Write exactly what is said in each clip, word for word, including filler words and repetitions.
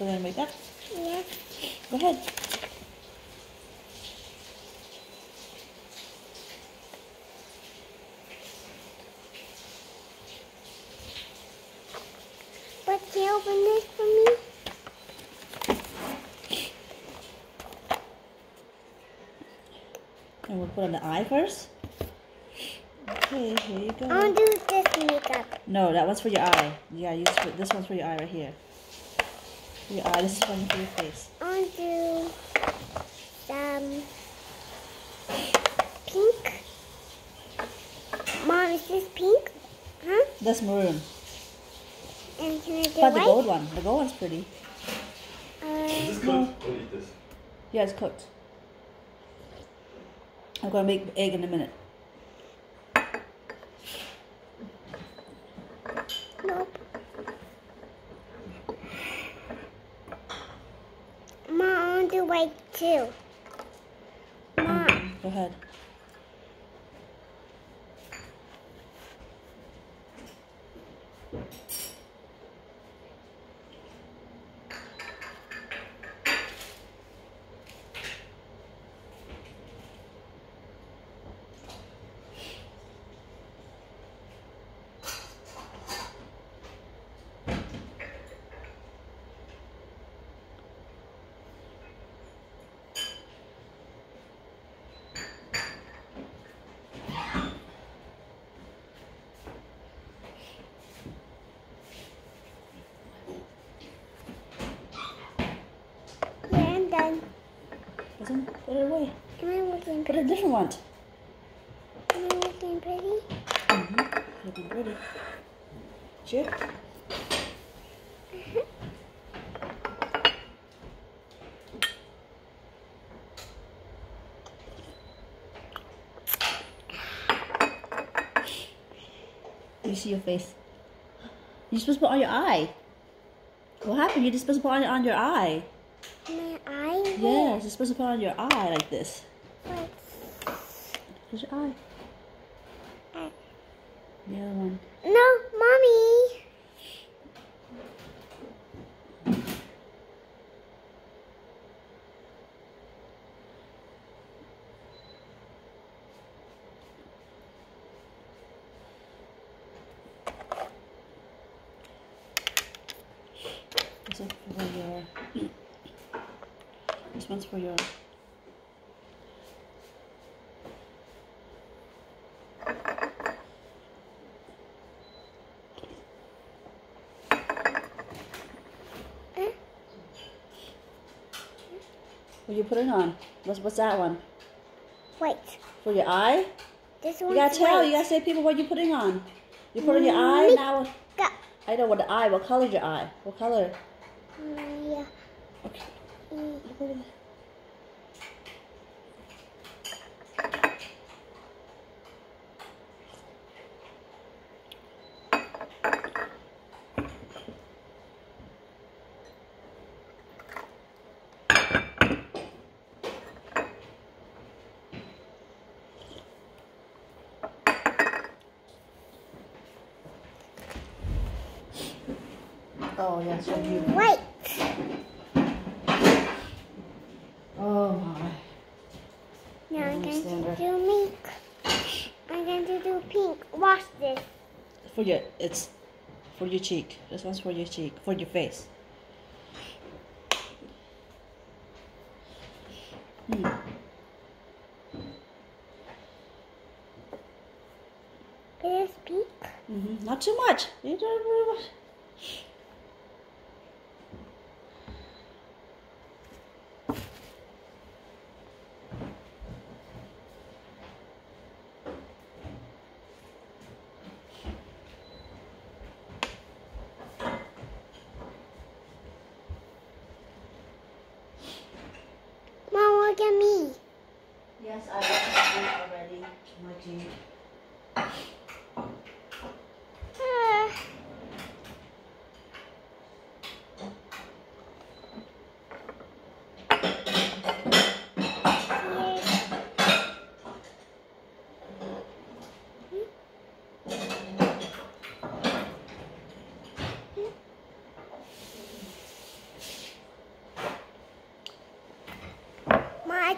put it in like that? Yes. Go ahead. But can you open this for me? And we'll put on the eye first. Okay, here you go. I want to do this makeup. No, that one's for your eye. Yeah, use for, this one's for your eye right here. For your eye, this is one for your face. I want to do some pink. Mom, is this pink? Huh? That's maroon. And can I do But the white? gold one. The gold one's pretty. Uh, Is this cooked? Or eat this? Yeah, it's cooked. I'm gonna make egg in a minute. Nope. Mom, I want to do white too. Mom. Go ahead. Yeah, I'm done. Listen, put it away. Am I looking Put a pretty? different one. Am I looking pretty? Mm-hmm. Looking pretty. Chip. You see your face. You're supposed to put on your eye. What happened? You're just supposed to put on, on your eye. My eye? Yes, you're supposed to put on your eye like this. What? Where's your eye? Uh, The other one. No, Mommy. This one's for your. This one's for your. Eh? What you putting on? What's what's that one? Wait. For your eye? This You one's gotta tell. white. You gotta say people what you putting on. You put on your eye now. Makeup. I know what the eye. What color's your eye? What color? Mm, yeah. Okay. Mm. Oh yeah, so you. White. Oh my. Now I'm going Stand to her. do pink. I'm going to do pink. Wash this. For your, it's for your cheek. This one's for your cheek. For your face. Hmm. It is pink. Mm-hmm. Not too much. You don't really much. Mom, look at me. Yes, I got it already. My cheek. Ah.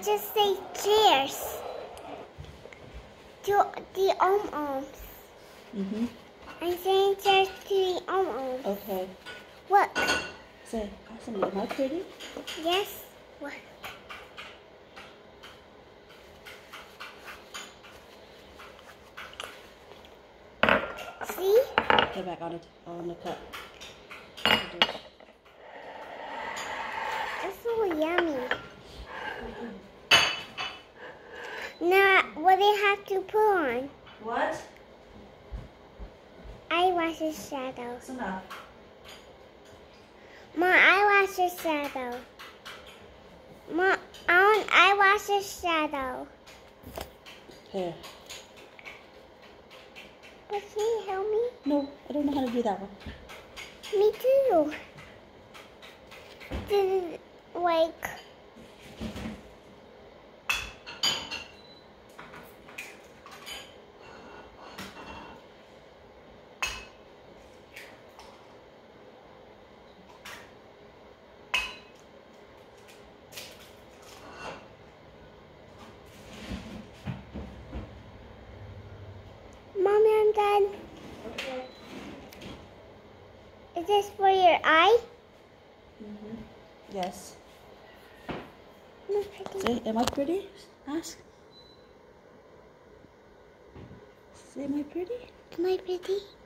just say cheers to the om-oms. Mm-hmm. I'm saying cheers to the om-oms. Okay. Look. Say, awesome. Am I pretty? Yes. Look. See? Go back on it, on the cup. It's so yummy. Now, what do you have to put on? What? Eyelashes shadow. That's enough. My eyelashes shadow. My own eyelashes shadow. Here. But can you help me? No, I don't know how to do that one. Me too. This is like. Mommy, I'm done. Okay. Is this for your eye? Mm-hmm. Yes. I'm pretty. Say, am I pretty? Ask. Say, am I pretty? Am I pretty?